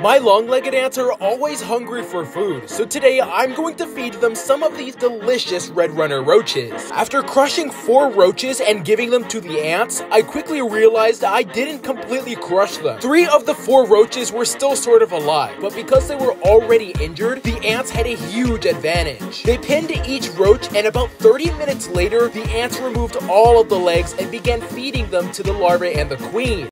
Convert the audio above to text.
My long-legged ants are always hungry for food, so today I'm going to feed them some of these delicious red runner roaches. After crushing 4 roaches and giving them to the ants, I quickly realized I didn't completely crush them. 3 of the 4 roaches were still sort of alive, but because they were already injured, the ants had a huge advantage. They pinned each roach, and about 30 minutes later, the ants removed all of the legs and began feeding them to the larvae and the queen.